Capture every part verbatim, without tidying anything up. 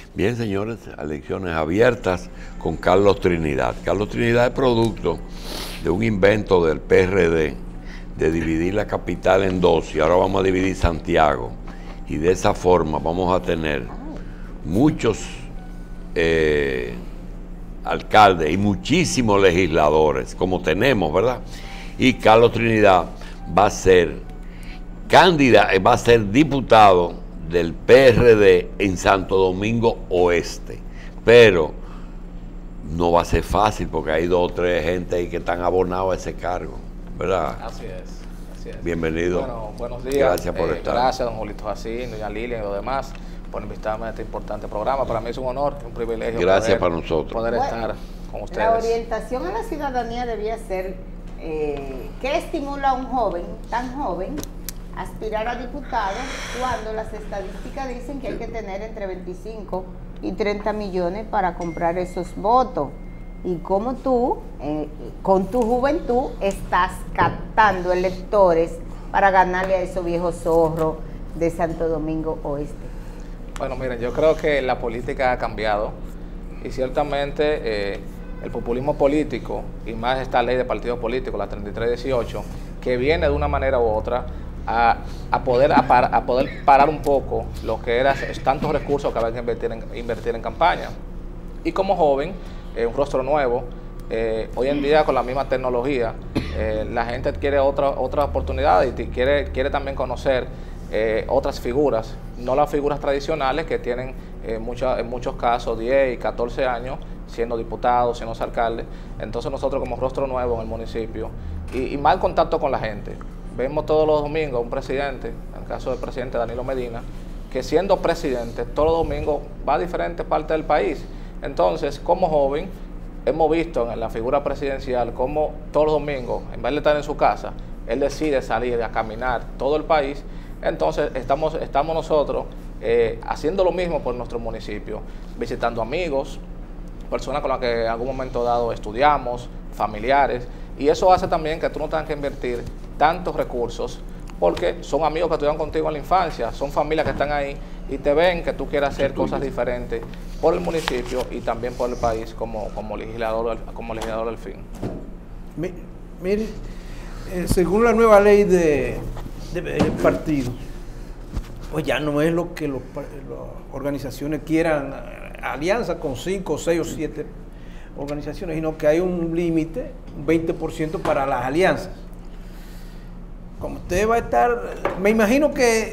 Bien, señores, elecciones abiertas con Carlos Trinidad. Carlos Trinidad es producto de un invento del P R D de dividir la capital en dos y ahora vamos a dividir Santiago. Y de esa forma vamos a tener muchos eh, alcaldes y muchísimos legisladores, como tenemos, ¿verdad? Y Carlos Trinidad va a ser candidato, va a ser diputado del P R D en Santo Domingo Oeste, pero no va a ser fácil porque hay dos o tres gente ahí que están abonados a ese cargo, ¿verdad? Así es, así es. Bienvenido. Bueno, buenos días. Gracias por eh, estar. Gracias, don Julito Jacín, doña Lilian y los demás por invitarme a este importante programa. Para mí es un honor, un privilegio. Gracias poder, para nosotros. Poder bueno, estar con ustedes. La orientación a la ciudadanía debía ser eh, ¿qué estimula a un joven, tan joven, aspirar a diputado cuando las estadísticas dicen que hay que tener entre veinticinco y treinta millones para comprar esos votos? Y cómo tú, eh, con tu juventud, estás captando electores para ganarle a esos viejos zorros de Santo Domingo Oeste. Bueno, miren, yo creo que la política ha cambiado y ciertamente eh, el populismo político, y más esta ley de partidos políticos, la treinta y tres dieciocho, que viene de una manera u otra a, a, poder, a, par, a poder parar un poco lo que eran tantos recursos que había que invertir en, invertir en campaña. Y como joven, eh, un rostro nuevo, eh, hoy en día con la misma tecnología, eh, la gente quiere otra, otra oportunidad y quiere, quiere también conocer eh, otras figuras, no las figuras tradicionales que tienen eh, mucha, en muchos casos diez y catorce años siendo diputados, siendo alcaldes. Entonces nosotros como rostro nuevo en el municipio y, y más contacto con la gente. Vemos todos los domingos un presidente, en el caso del presidente Danilo Medina, que siendo presidente todos los domingos va a diferentes partes del país. Entonces, como joven, hemos visto en la figura presidencial cómo todos los domingos, en vez de estar en su casa, él decide salir a caminar todo el país. Entonces, estamos, estamos nosotros eh, haciendo lo mismo por nuestro municipio, visitando amigos, personas con las que en algún momento dado estudiamos, familiares, y eso hace también que tú no tengas que invertir tantos recursos, porque son amigos que estudiaron contigo en la infancia, son familias que están ahí y te ven que tú quieres hacer cosas diferentes por el municipio y también por el país como, como, legislador, como legislador del fin. Mire, eh, según la nueva ley de, de, de partido, pues ya no es lo que los, las organizaciones quieran, alianza con cinco, seis o siete organizaciones, sino que hay un límite, un veinte por ciento para las alianzas. Como usted va a estar, me imagino que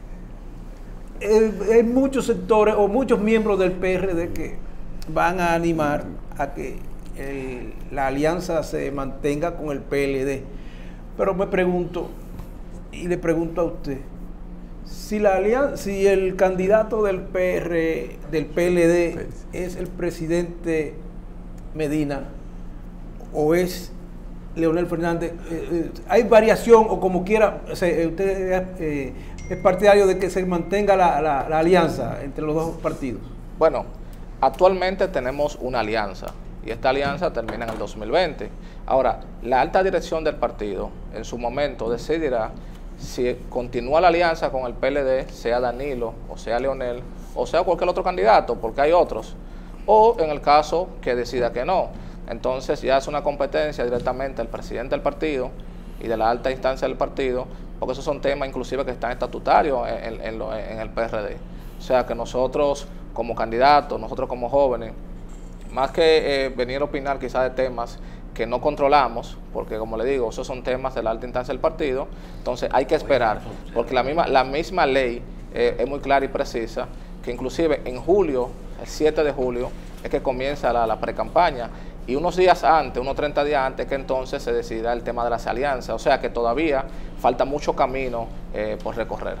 eh, hay muchos sectores o muchos miembros del P R D que van a animar a que el, la alianza se mantenga con el P L D. Pero me pregunto, y le pregunto a usted, si la alianza, si el candidato del P R, del P L D es el presidente Medina o es Leonel Fernández, eh, eh, ¿hay variación o como quiera, o sea, usted eh, es partidario de que se mantenga la, la, la alianza entre los dos partidos? Bueno, actualmente tenemos una alianza y esta alianza termina en el dos mil veinte. Ahora, la alta dirección del partido en su momento decidirá si continúa la alianza con el P L D, sea Danilo o sea Leonel o sea cualquier otro candidato, porque hay otros, o en el caso que decida que no. Entonces ya es una competencia directamente del presidente del partido y de la alta instancia del partido, porque esos son temas inclusive que están estatutarios en, en, en, en el P R D. O sea que nosotros como candidatos, nosotros como jóvenes, más que eh, venir a opinar quizás de temas que no controlamos, porque como le digo, esos son temas de la alta instancia del partido, entonces hay que esperar, porque la misma, la misma ley eh, es muy clara y precisa, que inclusive en julio, el siete de julio, es que comienza la, la pre-campaña, y unos días antes, unos treinta días antes, que entonces se decidirá el tema de las alianzas. O sea que todavía falta mucho camino eh, por recorrer.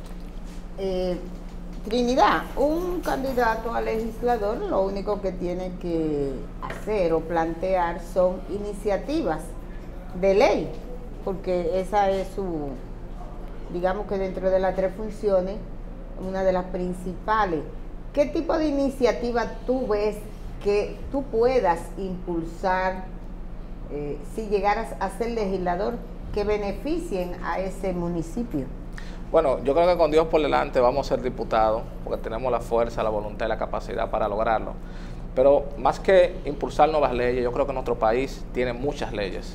Eh, Trinidad, un candidato a legislador lo único que tiene que hacer o plantear son iniciativas de ley, porque esa es su, digamos que dentro de las tres funciones, una de las principales. ¿Qué tipo de iniciativa tú ves que tú puedas impulsar eh, si llegaras a ser legislador que beneficien a ese municipio? Bueno, yo creo que con Dios por delante vamos a ser diputados, porque tenemos la fuerza, la voluntad y la capacidad para lograrlo. Pero más que impulsar nuevas leyes, yo creo que nuestro país tiene muchas leyes.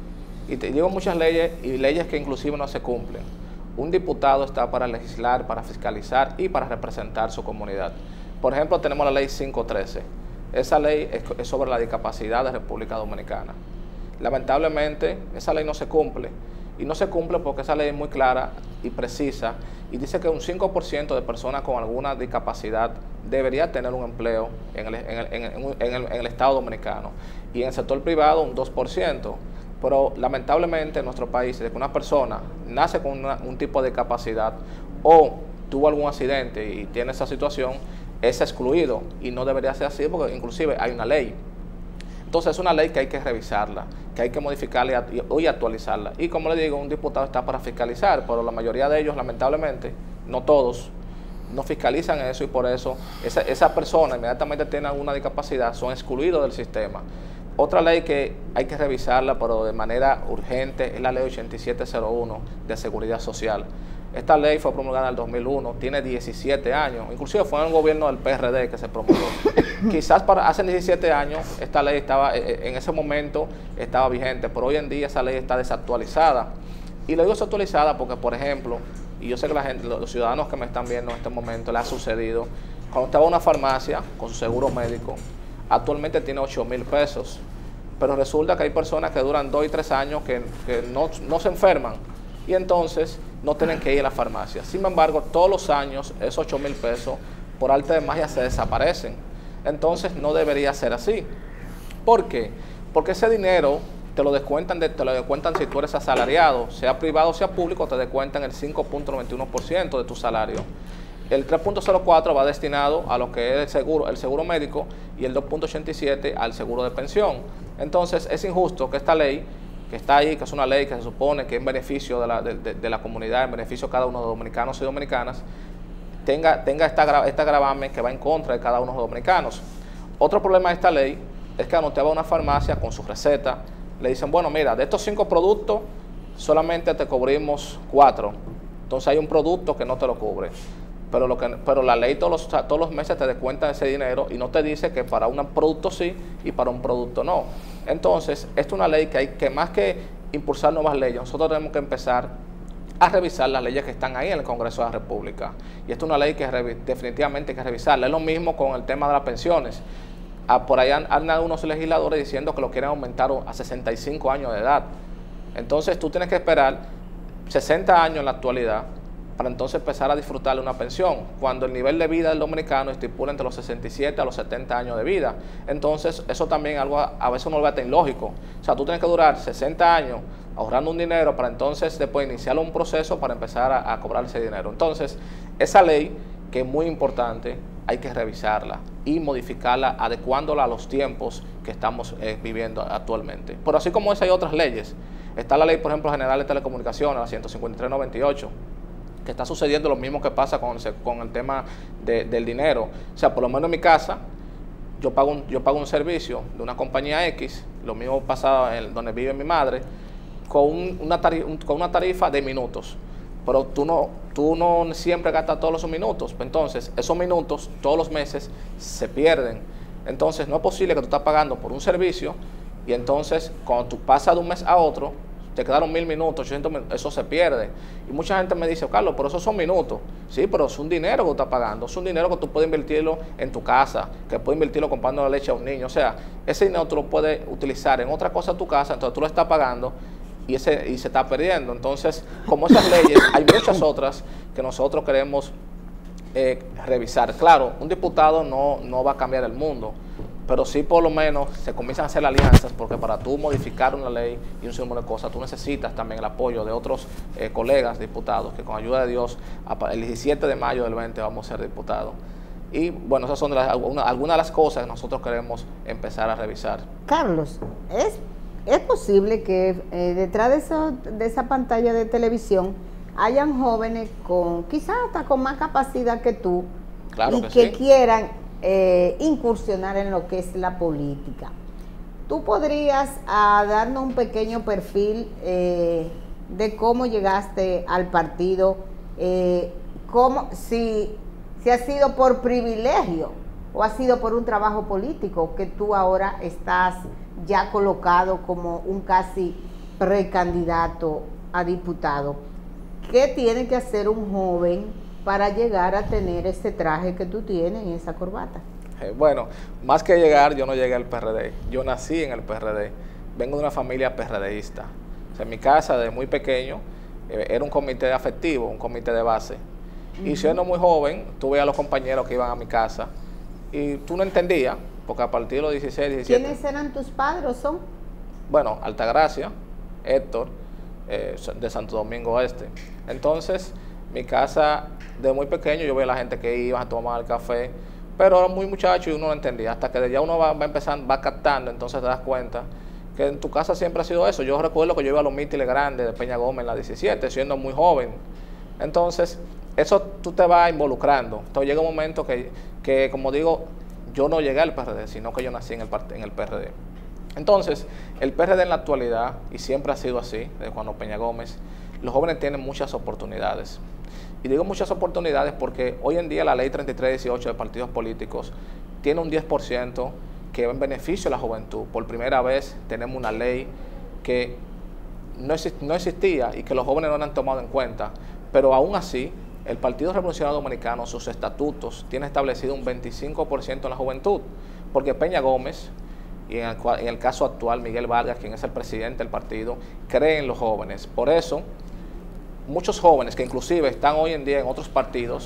Y te digo muchas leyes y leyes que inclusive no se cumplen. Un diputado está para legislar, para fiscalizar y para representar su comunidad. Por ejemplo, tenemos la ley cinco trece. Esa ley es, es sobre la discapacidad de República Dominicana. Lamentablemente, esa ley no se cumple. Y no se cumple porque esa ley es muy clara y precisa y dice que un cinco por ciento de personas con alguna discapacidad debería tener un empleo en el, en el, en el, en el, en el Estado Dominicano. Y en el sector privado un dos por ciento. Pero lamentablemente en nuestro país, de que una persona nace con una, un tipo de discapacidad o tuvo algún accidente y tiene esa situación, es excluido y no debería ser así porque inclusive hay una ley. Entonces es una ley que hay que revisarla, que hay que modificarla y actualizarla. Y como le digo, un diputado está para fiscalizar, pero la mayoría de ellos, lamentablemente, no todos, no fiscalizan eso y por eso esa, esa persona inmediatamente tiene alguna discapacidad, son excluidos del sistema. Otra ley que hay que revisarla, pero de manera urgente, es la ley ochenta y siete cero uno de Seguridad Social. Esta ley fue promulgada en el dos mil uno, tiene diecisiete años, inclusive fue en el gobierno del P R D que se promulgó. Quizás para hace diecisiete años esta ley estaba, en ese momento estaba vigente, pero hoy en día esa ley está desactualizada. Y lo digo desactualizada porque, por ejemplo, y yo sé que la gente, los ciudadanos que me están viendo en este momento le ha sucedido, cuando usted va a una farmacia con su seguro médico, actualmente tiene ocho mil pesos, pero resulta que hay personas que duran dos y tres años que, que no, no se enferman y entonces no tienen que ir a la farmacia. Sin embargo, todos los años esos ocho mil pesos por arte de magia se desaparecen. Entonces no debería ser así. ¿Por qué? Porque ese dinero te lo descuentan, de, te lo descuentan si tú eres asalariado, sea privado o sea público, te descuentan el cinco punto noventa y uno por ciento de tu salario. El tres punto cero cuatro va destinado a lo que es el seguro, el seguro médico y el dos punto ochenta y siete al seguro de pensión. Entonces es injusto que esta ley, que está ahí, que es una ley que se supone que es en beneficio de la, de, de, de la comunidad, en beneficio de cada uno de los dominicanos y dominicanas, tenga, tenga esta, esta gravamen que va en contra de cada uno de los dominicanos. Otro problema de esta ley es que cuando usted va a una farmacia con su receta, le dicen, bueno, mira, de estos cinco productos, solamente te cubrimos cuatro. Entonces hay un producto que no te lo cubre. Pero, lo que, pero la ley todos los, todos los meses te descuenta ese dinero y no te dice que para un producto sí y para un producto no. Entonces, esta es una ley que hay que, más que impulsar nuevas leyes, nosotros tenemos que empezar a revisar las leyes que están ahí en el Congreso de la República. Y esta es una ley que definitivamente hay que revisarla. Es lo mismo con el tema de las pensiones. Ah, por ahí han, han dado unos legisladores diciendo que lo quieren aumentar a sesenta y cinco años de edad. Entonces, tú tienes que esperar sesenta años en la actualidad para entonces empezar a disfrutar de una pensión, cuando el nivel de vida del dominicano estipula entre los sesenta y siete a los setenta años de vida. Entonces, eso también algo a, a veces uno lo ve hasta ilógico. O sea, tú tienes que durar sesenta años ahorrando un dinero para entonces después iniciar un proceso para empezar a, a cobrar ese dinero. Entonces, esa ley, que es muy importante, hay que revisarla y modificarla, adecuándola a los tiempos que estamos eh, viviendo actualmente. Pero así como esa hay otras leyes. Está la ley, por ejemplo, general de telecomunicaciones, la ciento cincuenta y tres noventa y ocho, que está sucediendo lo mismo que pasa con el, con el tema de, del dinero. O sea, por lo menos en mi casa, yo pago un, yo pago un servicio de una compañía X, lo mismo pasa en donde vive mi madre, con, un, una, tarifa, un, con una tarifa de minutos. Pero tú no, tú no siempre gastas todos los minutos. Entonces, esos minutos todos los meses se pierden. Entonces, no es posible que tú estás pagando por un servicio y entonces, cuando tú pasas de un mes a otro, te quedaron mil minutos, ochocientos minutos, eso se pierde. Y mucha gente me dice, Carlos, pero esos son minutos. Sí, pero es un dinero que tú estás pagando, es un dinero que tú puedes invertirlo en tu casa, que puedes invertirlo comprando la leche a un niño. O sea, ese dinero tú lo puedes utilizar en otra cosa en tu casa, entonces tú lo estás pagando y, ese, y se está perdiendo. Entonces, como esas leyes, hay muchas otras que nosotros queremos eh, revisar. Claro, un diputado no, no va a cambiar el mundo, pero sí por lo menos se comienzan a hacer alianzas, porque para tú modificar una ley y un sinnúmero de cosas, tú necesitas también el apoyo de otros eh, colegas diputados, que con ayuda de Dios, el diecisiete de mayo del veinte vamos a ser diputados. Y bueno, esas son de las, algunas alguna de las cosas que nosotros queremos empezar a revisar. Carlos, ¿es, es posible que eh, detrás de, eso, de esa pantalla de televisión hayan jóvenes con quizás hasta con más capacidad que tú, claro y que, que sí. quieran Eh, incursionar en lo que es la política? ¿Tú podrías uh, darnos un pequeño perfil eh, de cómo llegaste al partido eh, ¿cómo, si, si ha sido por privilegio o ha sido por un trabajo político que tú ahora estás ya colocado como un casi precandidato a diputado? ¿Qué tiene que hacer un joven para llegar a tener ese traje que tú tienes y esa corbata? Eh, bueno, más que llegar, yo no llegué al P R D, yo nací en el P R D, vengo de una familia PRDista. O sea, en mi casa, desde muy pequeño, eh, era un comité afectivo, un comité de base. Uh-huh. Y siendo muy joven, tuve a los compañeros que iban a mi casa y tú no entendías, porque a partir de los dieciséis, diecisiete... ¿Quiénes eran tus padres? ¿Son? Bueno, Altagracia, Héctor, eh, de Santo Domingo Este. Entonces, mi casa, de muy pequeño, yo veía a la gente que iba a tomar el café, pero era muy muchacho y uno no entendía. Hasta que ya uno va, va empezando, va captando, entonces te das cuenta que en tu casa siempre ha sido eso. Yo recuerdo que yo iba a los mítines grandes de Peña Gómez en la diecisiete, siendo muy joven. Entonces, eso tú te vas involucrando. Entonces llega un momento que, que como digo, yo no llegué al P R D, sino que yo nací en el, en el P R D. Entonces, el P R D en la actualidad, y siempre ha sido así, desde cuando Peña Gómez, los jóvenes tienen muchas oportunidades. Y digo muchas oportunidades porque hoy en día la ley treinta y tres dieciocho de partidos políticos tiene un diez por ciento que va en beneficio de la juventud. Por primera vez tenemos una ley que no, exist, no existía y que los jóvenes no han tomado en cuenta, pero aún así el Partido Revolucionario Dominicano, sus estatutos, tiene establecido un veinticinco por ciento en la juventud, porque Peña Gómez y en el, en el caso actual Miguel Vargas, quien es el presidente del partido, cree en los jóvenes. Por eso muchos jóvenes que inclusive están hoy en día en otros partidos,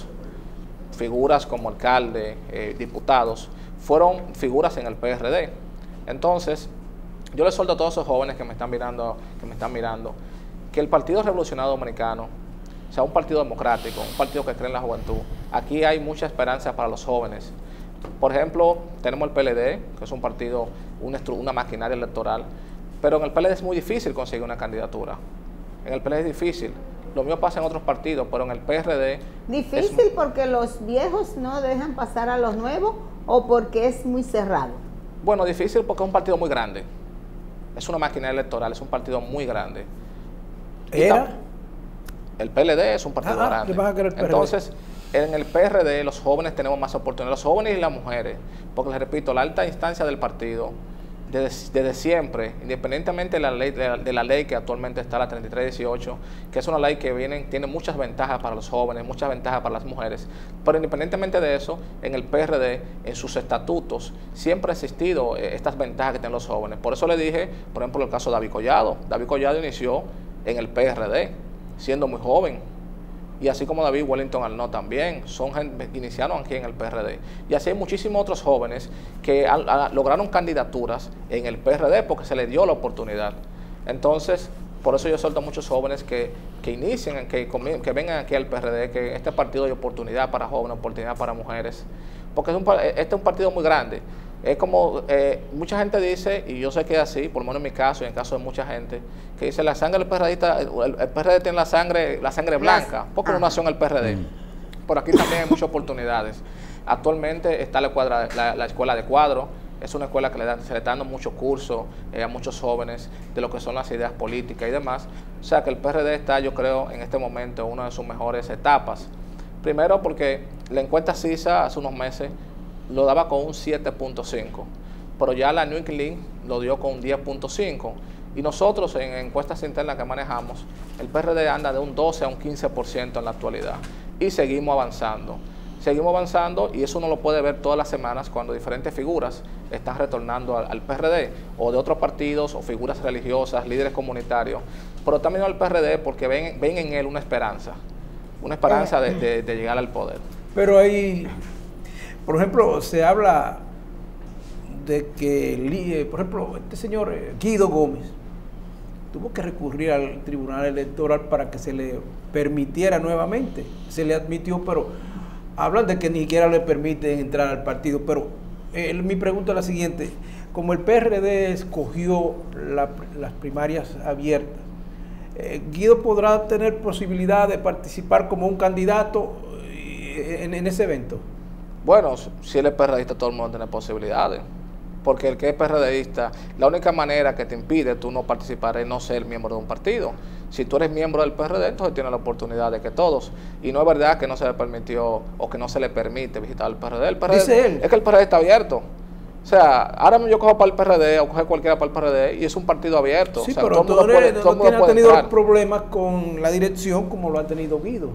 figuras como alcalde, eh, diputados, fueron figuras en el P R D. Entonces, yo les suelto a todos esos jóvenes que me están mirando, que me están mirando, que el Partido Revolucionario Dominicano sea un partido democrático, un partido que cree en la juventud. Aquí hay mucha esperanza para los jóvenes. Por ejemplo, tenemos el P L D, que es un partido, una, una maquinaria electoral, pero en el P L D es muy difícil conseguir una candidatura. En el P L D es difícil. Lo mismo pasa en otros partidos, pero en el P R D... ¿Difícil es, porque los viejos no dejan pasar a los nuevos o porque es muy cerrado? Bueno, difícil porque es un partido muy grande. Es una máquina electoral, es un partido muy grande. ¿Era? El P L D es un partido ah, grande. Ah, el Entonces, en el P R D los jóvenes tenemos más oportunidades, los jóvenes y las mujeres, porque les repito, la alta instancia del partido, desde, desde siempre, independientemente de la, ley, de, la, de la ley que actualmente está, la treinta y tres dieciocho, que es una ley que viene, tiene muchas ventajas para los jóvenes, muchas ventajas para las mujeres, pero independientemente de eso, en el P R D, en sus estatutos, siempre ha existido eh, estas ventajas que tienen los jóvenes. Por eso le dije, por ejemplo, el caso de David Collado. David Collado inició en el P R D, siendo muy joven. Y así como David Wellington Arnaud también, son gente que iniciaron aquí en el P R D. Y así hay muchísimos otros jóvenes que a, a, lograron candidaturas en el P R D porque se les dio la oportunidad. Entonces, por eso yo suelto a muchos jóvenes que, que inicien, que, que vengan aquí al P R D, que este partido de oportunidad para jóvenes, oportunidad para mujeres. Porque es un, este es un partido muy grande. Es como, eh, mucha gente dice, y yo sé que es así, por lo menos en mi caso y en el caso de mucha gente, que dice la sangre del PRDista, el, el P R D tiene la sangre, la sangre blanca, porque no nació en el P R D. Mm. Por aquí también hay muchas oportunidades. Actualmente está la, cuadra, la, la escuela de cuadro, es una escuela que le da, se le está dando muchos cursos eh, a muchos jóvenes de lo que son las ideas políticas y demás. O sea que el P R D está, yo creo, en este momento en una de sus mejores etapas. Primero porque la encuesta CISA hace unos meses lo daba con un siete punto cinco, pero ya la New Link lo dio con un diez punto cinco. Y nosotros en encuestas internas que manejamos, el P R D anda de un doce a un quince por ciento en la actualidad. Y seguimos avanzando. Seguimos avanzando y eso uno lo puede ver todas las semanas cuando diferentes figuras están retornando al, al P R D o de otros partidos o figuras religiosas, líderes comunitarios, pero también al P R D porque ven, ven en él una esperanza, una esperanza de, de, de llegar al poder. Pero hay... Por ejemplo, se habla de que, por ejemplo, este señor Guido Gómez tuvo que recurrir al Tribunal Electoral para que se le permitiera nuevamente. Se le admitió, pero hablan de que ni siquiera le permiten entrar al partido. Pero eh, mi pregunta es la siguiente. Como el P R D escogió la, las primarias abiertas, eh, ¿Guido podrá tener posibilidad de participar como un candidato en, en ese evento? Bueno, si él es PRDista, todo el mundo tiene posibilidades. Porque el que es PRDista, la única manera que te impide tú no participar es no ser miembro de un partido. Si tú eres miembro del P R D, entonces tienes la oportunidad de que todos. Y no es verdad que no se le permitió o que no se le permite visitar el P R D. El P R D Dice él. Es que el P R D está abierto. O sea, ahora yo cojo para el P R D o coge cualquiera para el P R D y es un partido abierto. Sí, o sea, pero todo el mundo tú puede- no, todo el no mundo tiene- ha puede tenido entrar. problemas con la dirección como lo ha tenido Guido.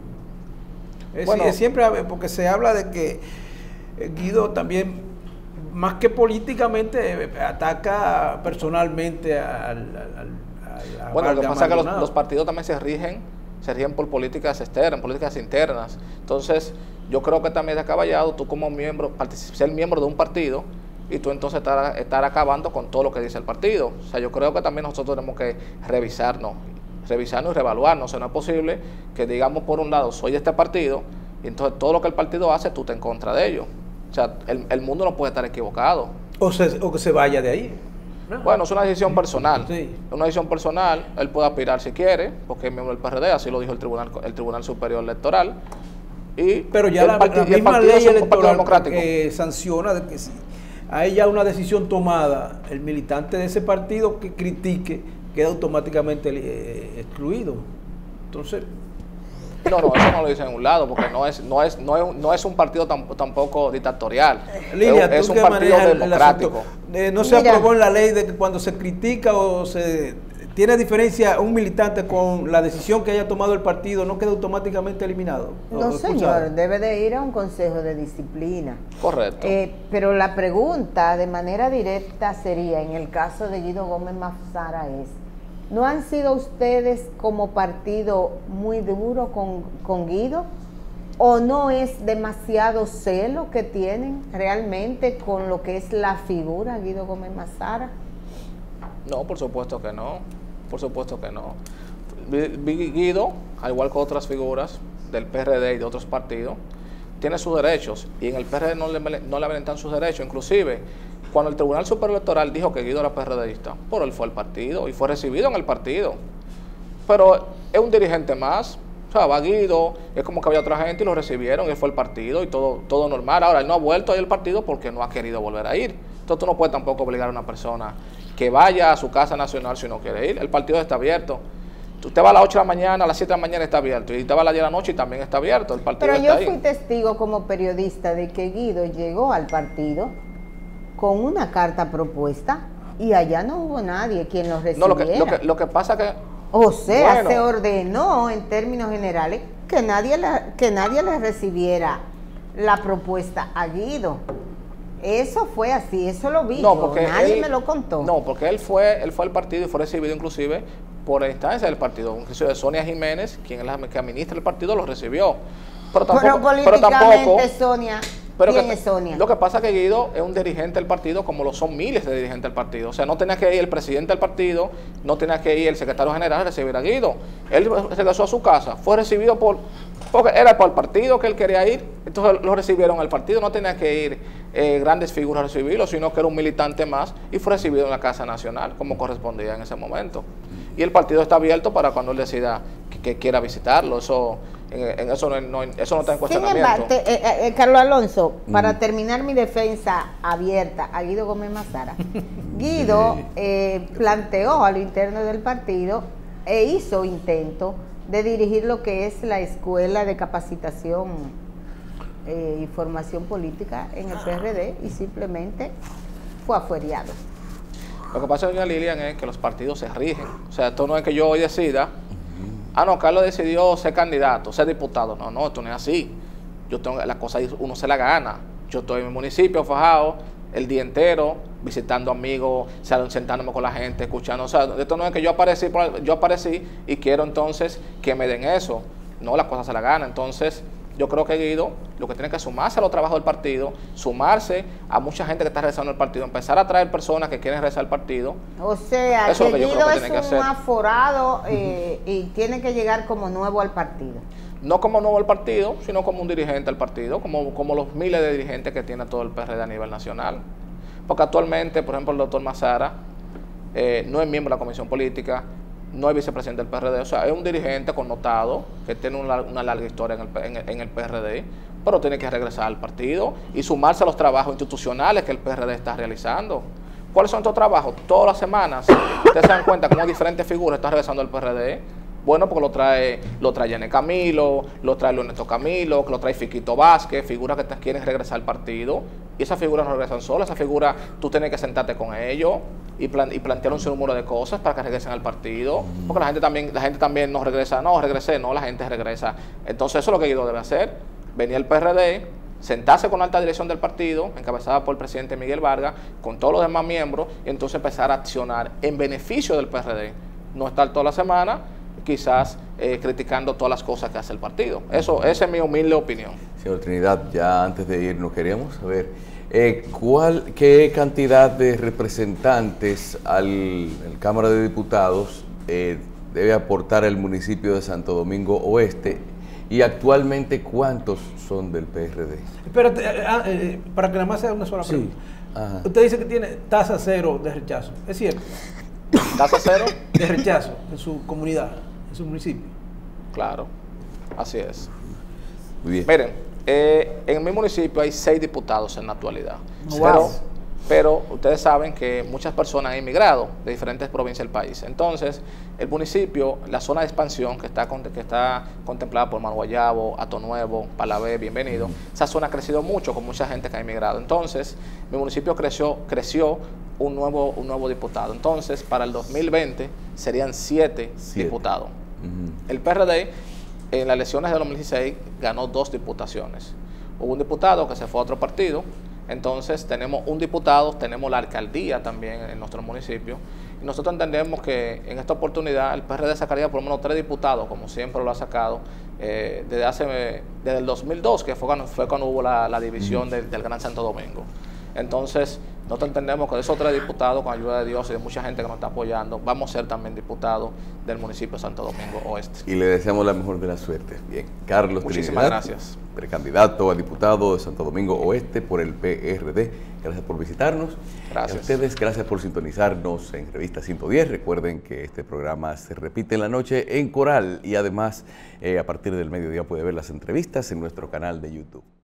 Es, Bueno. es siempre, porque se habla de que eh, Guido también, más que políticamente, eh, ataca personalmente al, al, al- a la Bueno, lo que Guardia pasa es que los, Maldonado. los partidos también se rigen, se rigen por políticas externas, políticas internas. Entonces, yo creo que también de caballado, tú como miembro, particip- ser miembro de un partido, y tú entonces estar, estar acabando con todo lo que dice el partido. O sea, yo creo que también nosotros tenemos que revisarnos, revisarnos y reevaluarnos. O sea, no es posible que digamos por un lado, soy de este partido, y entonces todo lo que el partido hace, tú te en contra de ello. O sea, el, el mundo no puede estar equivocado. O, se- o que se vaya de ahí. ¿no? Bueno, es una decisión personal. Sí. Es una decisión personal. Él puede aspirar si quiere, porque es miembro del P R D, así lo dijo el Tribunal, el Tribunal Superior Electoral. Y Pero ya el la, parti- la y el misma partido ley es un partido electoral democrático. que sanciona de que si hay ya una decisión tomada, el militante de ese partido que critique queda automáticamente eh, excluido. Entonces, No, no, eso no lo dicen en un lado, porque no es, no es, no es, un- no es un partido tam- tampoco dictatorial. Lilia, es, es tú un que partido manejas el- el democrático. asunto, eh, no se Mira. aprobó en la ley de que cuando se critica o se tiene diferencia un militante con la decisión que haya tomado el partido, no queda automáticamente eliminado. o No, expulsado. señor, debe de ir a un consejo de disciplina. Correcto. Eh, pero la pregunta de manera directa sería, en el caso de Guido Gómez Mazara, es, ¿no han sido ustedes como partido muy duros con, con Guido? ¿O no es demasiado celo que tienen realmente con lo que es la figura Guido Gómez Mazara? No, por supuesto que no. Por supuesto que no. Gui- Guido, al igual que otras figuras del P R D y de otros partidos, tiene sus derechos y en el P R D no le, no le habilitan sus derechos. Inclusive, cuando el Tribunal Superior Electoral dijo que Guido era PRDista, por él fue al partido y fue recibido en el partido. Pero es un dirigente más. O sea, va Guido, es como que había otra gente y lo recibieron y él fue al partido y todo, todo normal. Ahora, él no ha vuelto a ir al partido porque no ha querido volver a ir. Entonces tú no puedes tampoco obligar a una persona que vaya a su casa nacional si no quiere ir. El partido está abierto. Usted va a las ocho de la mañana, a las siete de la mañana está abierto. Y usted va a las diez de la noche y también está abierto. El partido Pero está yo fui ahí. testigo como periodista de que Guido llegó al partido con una carta propuesta y allá no hubo nadie quien lo No, recibiera. lo que, lo que, lo que pasa que... O sea, Bueno. se ordenó en términos generales que nadie, la, que nadie le recibiera la propuesta a Guido. Eso fue así, eso lo vi No, yo, porque nadie él- me lo contó. No, porque él fue, él fue al partido y fue recibido inclusive por la instancia del partido. Inclusive Sonia Jiménez, quien es la que administra el partido, lo recibió. Pero tampoco, pero pero tampoco, políticamente, Sonia, pero ¿quién que- es Sonia? Lo que pasa es que Guido es un dirigente del partido como lo son miles de dirigentes del partido. O sea, no tenía que ir el presidente del partido, no tenía que ir el secretario general a recibir a Guido. Él regresó a su casa, fue recibido por... Porque era por el partido que él quería ir, entonces lo recibieron al partido, no tenía que ir eh, grandes figuras a recibirlo, sino que era un militante más y fue recibido en la Casa Nacional, como correspondía en ese momento. Y el partido está abierto para cuando él decida que, que quiera visitarlo, eso en, en eso, no, no- eso no está en Sin cuestionamiento. embargo, te- eh, eh, eh, Carlos Alonso, para terminar mi defensa abierta a Guido Gómez Mazara, Guido eh, planteó a lo interno del partido e hizo intento de dirigir lo que es la Escuela de Capacitación eh, y Formación Política en el P R D y simplemente fue afueriado. Lo que pasa, doña Lilian, es que los partidos se rigen. O sea, esto no es que yo hoy decida, ah, no, Carlos decidió ser candidato, ser diputado. No, no, esto no es así. Yo tengo la cosa, uno se la gana. Yo estoy en mi municipio, fajado, el día entero, visitando amigos, sentándome con la gente, escuchando. O sea, esto no es que yo aparecí, por- yo aparecí y quiero entonces que me den eso. No, la cosa se la gana. Entonces, yo creo que Guido lo que tiene que sumarse a los trabajos del partido, sumarse a mucha gente que está regresando al partido, empezar a traer personas que quieren regresar al partido. O sea, Eso es que lo que yo Guido creo que es tiene que un hacer. aforado eh, y tiene que llegar como nuevo al partido. No como nuevo al partido, sino como un dirigente del partido, como, como los miles de dirigentes que tiene todo el P R D a nivel nacional. Porque actualmente, por ejemplo, el doctor Mazara eh, no es miembro de la Comisión Política, no es vicepresidente del P R D, o sea, es un dirigente connotado que tiene una, una larga historia en el, en, el, en el P R D, pero tiene que regresar al partido y sumarse a los trabajos institucionales que el P R D está realizando. ¿Cuáles son estos trabajos? Todas las semanas, ustedes se dan cuenta cómo diferentes figuras están regresando al P R D. Bueno, porque lo trae, lo trae Yané Camilo, lo trae Leonesto Camilo, que lo trae Fiquito Vázquez, figuras que te quieren regresar al partido. Y esas figuras no regresan solas, esas figuras tú tienes que sentarte con ellos y, plan, y plantear un sinnúmero de cosas para que regresen al partido. Porque la gente también, la gente también no regresa, no, regresé, no, la gente regresa. Entonces eso es lo que Guaidó debe hacer. Venir el P R D, sentarse con la alta dirección del partido, encabezada por el presidente Miguel Vargas, con todos los demás miembros, y entonces empezar a accionar en beneficio del P R D. No estar toda la semana quizás eh, criticando todas las cosas que hace el partido. Eso, esa es mi humilde opinión. Señor Trinidad, ya antes de irnos queríamos saber eh, ¿cuál, qué cantidad de representantes al, al Cámara de Diputados eh, debe aportar el municipio de Santo Domingo Oeste y actualmente cuántos son del P R D. Espérate, eh, eh, para que nada más sea una sola pregunta. Ajá. Usted dice que tiene tasa cero de rechazo, ¿es cierto? ¿Tasa cero? De rechazo en su comunidad, en su municipio. Claro, así es. Muy bien. Miren, eh, en mi municipio hay seis diputados en la actualidad. Wow. Pero, pero ustedes saben que muchas personas han emigrado de diferentes provincias del país. Entonces, el municipio, la zona de expansión que está, que está contemplada por Mano Guayabo, Hato Nuevo, Palabé, Bienvenido, esa zona ha crecido mucho con mucha gente que ha emigrado. Entonces, mi municipio creció, creció un nuevo, un nuevo diputado. Entonces, para el dos mil veinte serían siete, siete. diputados. Uh-huh. El P R D en las elecciones de dos mil dieciséis ganó dos diputaciones. Hubo un diputado que se fue a otro partido. Entonces tenemos un diputado, tenemos la alcaldía también en nuestro municipio. Y nosotros entendemos que en esta oportunidad el P R D sacaría por lo menos tres diputados, como siempre lo ha sacado, eh, desde hace desde el dos mil dos, que fue cuando, fue cuando hubo la, la división del, del Gran Santo Domingo. Entonces, nosotros entendemos que de esos tres diputados, con ayuda de Dios y de mucha gente que nos está apoyando, vamos a ser también diputados del municipio de Santo Domingo Oeste. Y le deseamos la mejor de las suertes. Bien, Carlos Muchísimas Trinidad, gracias. Precandidato a diputado de Santo Domingo Oeste por el P R D. Gracias por visitarnos. Gracias. A ustedes, gracias por sintonizarnos en Revista ciento diez. Recuerden que este programa se repite en la noche en Coral y además eh, a partir del mediodía puede ver las entrevistas en nuestro canal de YouTube.